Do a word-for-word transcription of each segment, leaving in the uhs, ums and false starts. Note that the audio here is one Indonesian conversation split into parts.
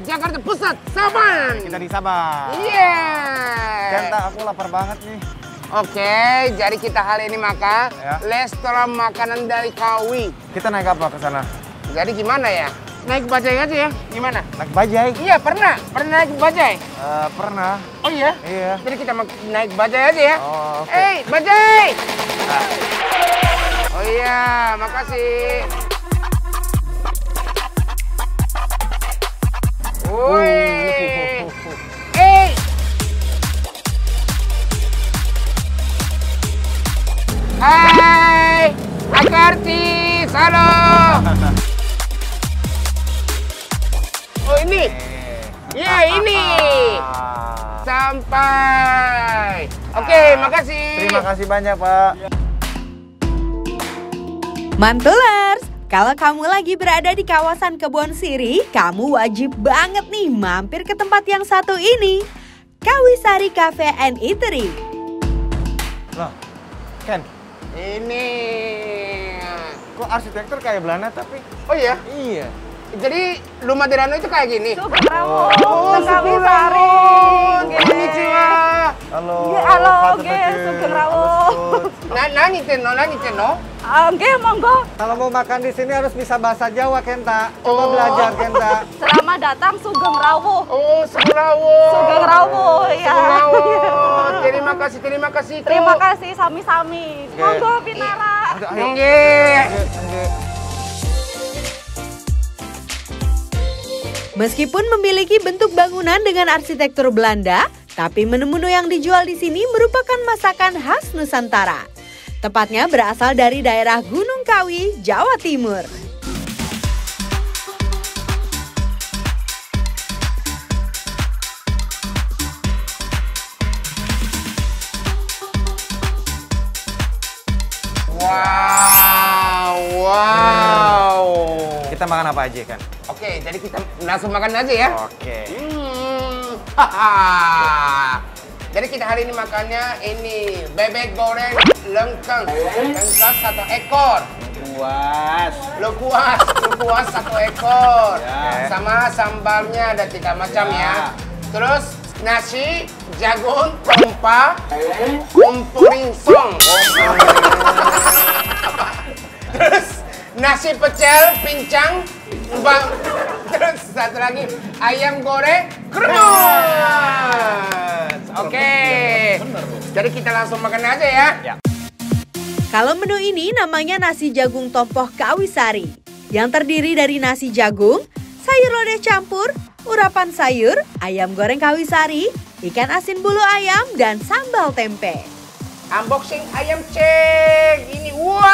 Jakarta Pusat, Sabang. Kita di Sabang. Iya. Kenta, aku lapar banget nih. Oke, jadi kita hari ini makan Ya. restoran makanan dari Kawi. Kita naik apa ke sana? Jadi gimana ya? Naik bajai aja ya? Gimana? Naik bajai? Iya, pernah. Pernah naik bajai? Uh, pernah. Oh iya? Iya. Jadi kita naik bajai aja ya? Oh, oke. Eh, bajai! Oh iya, makasih. Woi. Eh. Hai, Akarti, halo. Oh ini? Iya ini. Sampai. Oke, makasih. Terima kasih banyak, Pak. Mantulers, kalau kamu lagi berada di kawasan Kebon Siri, kamu wajib banget nih mampir ke tempat yang satu ini, Kawisari Cafe and Eatery. Loh, Ken, Ini. kok arsitektur kayak Belanda tapi? Oh iya? Iya. Jadi rumah Derano itu kayak gini? Sugeng Rawuh, Oh, Kawisari. Konnichiwa. Halo. Iya, halo, Kata oke, Peke. Sugeng Halo, Rawuh. Sud. Nah, nani tenno, nani tenno? Oke, monggo. Kalau mau makan di sini harus bisa bahasa Jawa, Kenta. Coba Oh. belajar, Kenta. Selamat datang Sugeng Rawuh. Oh, Sugerawo. Sugeng Rawuh, ya. Sugerawo. Terima kasih, terima kasih. Tuh. Terima kasih sami-sami. Oke. Monggo Pinara. Ayo, ayo. Nggih. Oke. Meskipun memiliki bentuk bangunan dengan arsitektur Belanda, tapi menu-menu yang dijual di sini merupakan masakan khas Nusantara. Tepatnya berasal dari daerah Gunung Kawi, Jawa Timur. Wow, wow. Kita makan apa aja, kan? Oke, jadi kita langsung makan aja ya. Oke. Hmm. Haha. Jadi kita hari ini makannya ini bebek goreng lengkeng, lengkeng satu ekor. Puas. Lekuas, lekuas satu ekor. Ya. Sama sambalnya ada tiga macam Ya. ya. Terus nasi, jagung, tompa, kumpuring song. Terus nasi pecel, pincang, bang. Terus satu lagi ayam goreng kremes. Oke. Jadi kita langsung makan aja ya. Ya. Kalau menu ini namanya nasi jagung tompoh Kawisari, yang terdiri dari nasi jagung, sayur lodeh campur, urapan sayur, ayam goreng Kawisari, ikan asin bulu ayam, dan sambal tempe. Unboxing ayam cek. Ini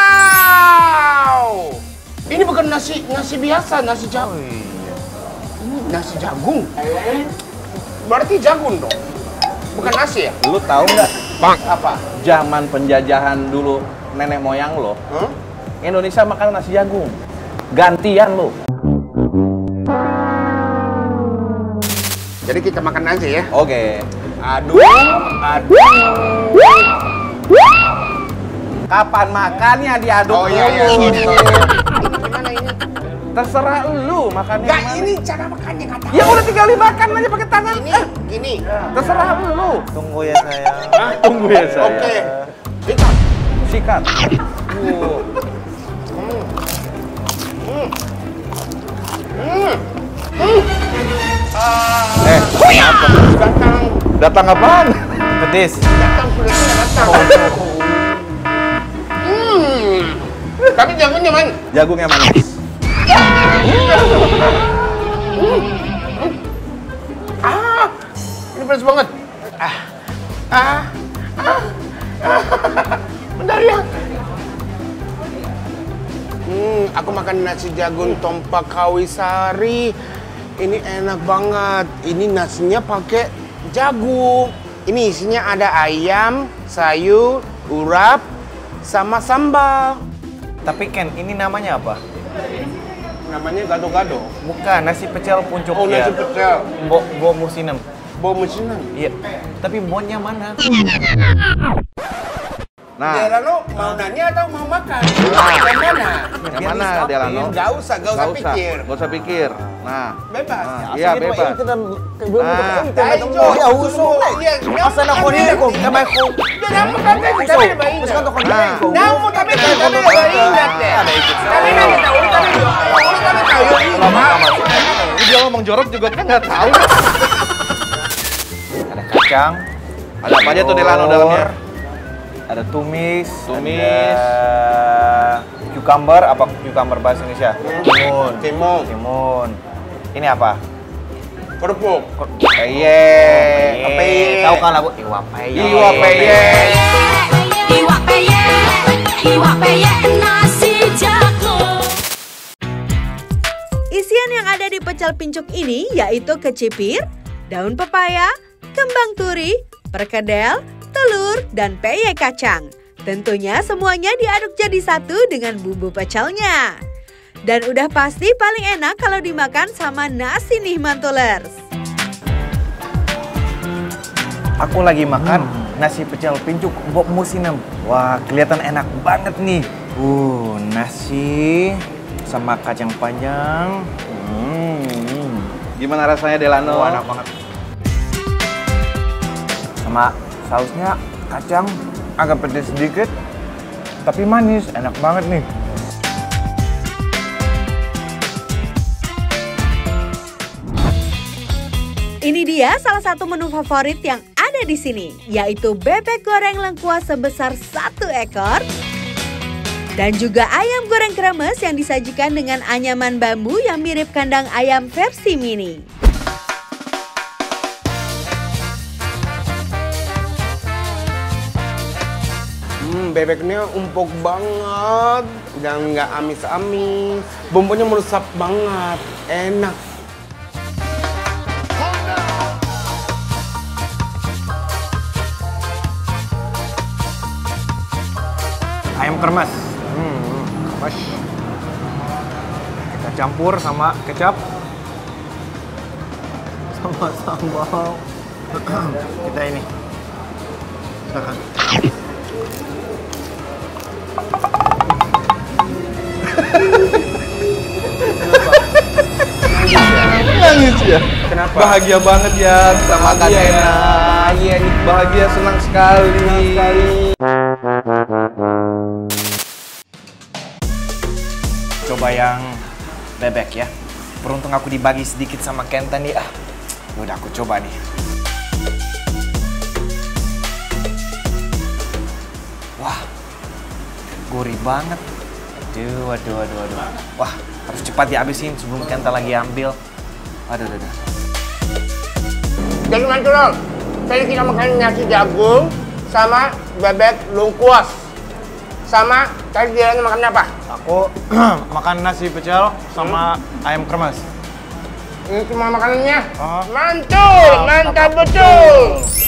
wow. Ini bukan nasi nasi biasa, nasi jagung. Ini nasi jagung. Berarti jagung dong. Bukan nasi ya? Lu tahu nggak? Bang, apa? Zaman penjajahan dulu nenek moyang lo, Huh? Indonesia makan nasi jagung. Gantian lo. Jadi kita makan aja ya. Oke. Aduh, aduh. Kapan makannya diaduk Oh iya iya. dulu. Ini gimana ini? Terserah lu makannya. Enggak, gimana. ini cara makannya nggak tahu. Ya udah tinggal dimakan aja pakai tangan. Ini, Eh, ini. terserah lu. Tunggu ya, sayang. Tunggu ya saya. Oke. Ikan. Sikat. Hmm. Hmm. Hmm. Hmm. Ah, Eh, datang, datang apaan? Petis. datang, kulitnya datang. Hmm. Tapi jagungnya mana? Jagungnya manis. Ah, ini pedas banget. Ah, ah, ah, ah. Bentar ya. Hmm, aku makan nasi jagung tompa Kawisari. Ini enak banget. Ini nasinya pakai jagung. Ini isinya ada ayam, sayur, urap, sama sambal. Tapi Ken, ini namanya apa? Namanya gado-gado. Bukan, nasi pecel puncuk Oh, ya. nasi pecel. Bo, bo musinem. Bau mesinan. Iya. Tapi bonnya mana? Nah, Delano mau nanya atau mau makan? Yang mana? yang mana Delano? Gak usah, gak usah Nggak pikir. Nggak usah pikir. Nah, Bebas. nah, iya bebas. Belum Ah. ente na tong ya uso. Asa na ko ni ko kamay ko. Jangan mo kami, kami na ba Mas kanto ko Nah. ko. Jangan mo kami, kami na ba ingat eh. Kami na kita, ulit kami. Ulit kami tayo. Ini dia ngomong jorok juga kan nggak tahu. Ada kacang. Ada apa aja tuh Delano dalamnya? Ada tumis, Tumis. ada cucumber, apa cucumber bahasa Indonesia? Timun. Timong, Timun. Ini apa? kerupuk. Peye. Peye. Tahu kan lagu Iwa Peye? Iwa peye. Iwa peye, iwa peye nasi jagung. Isian yang ada di pecel pincuk ini yaitu kecipir, daun pepaya, kembang turi, perkedel, telur, dan peye kacang. Tentunya semuanya diaduk jadi satu dengan bumbu pecelnya. Dan udah pasti paling enak kalau dimakan sama nasi nih Mantulers. Aku lagi makan nasi pecel pincuk Mbok Musinem. Wah, kelihatan enak banget nih. Uh, nasi sama kacang panjang. Hmm. Gimana rasanya Delano? Wah, enak banget. Sama sausnya kacang agak pedas sedikit, tapi manis, enak banget nih. Ini dia salah satu menu favorit yang ada di sini, yaitu bebek goreng lengkuas sebesar satu ekor. Dan juga ayam goreng kremes yang disajikan dengan anyaman bambu yang mirip kandang ayam versi mini. Hmm, bebeknya empuk banget dan nggak amis-amis. Bumbunya meresap banget, enak. Ayam kremes. Hmm, kremes. Kita campur sama kecap. Sama sambal. Kita ini. Silakan. Nangis ya? Kenapa? Bahagia banget ya sama Kak Bahagia, Dena. bahagia nih. Bahagia, senang sekali. Coba yang bebek ya. Beruntung aku dibagi sedikit sama Kenta nih. Ah, udah aku coba nih. Wah, gurih banget. Aduh, aduh, aduh, aduh. Wah, harus cepat dihabisin sebelum Kenta lagi ambil. Aduh, aduh, aduh. Jadi Mantulor, tadi kita makan nasi jagung sama bebek lengkuas. Sama tadi dia makan apa? Aku makan nasi pecel sama ayam kremes. Ini cuma makanannya. Oh. Mantul, mantap betul.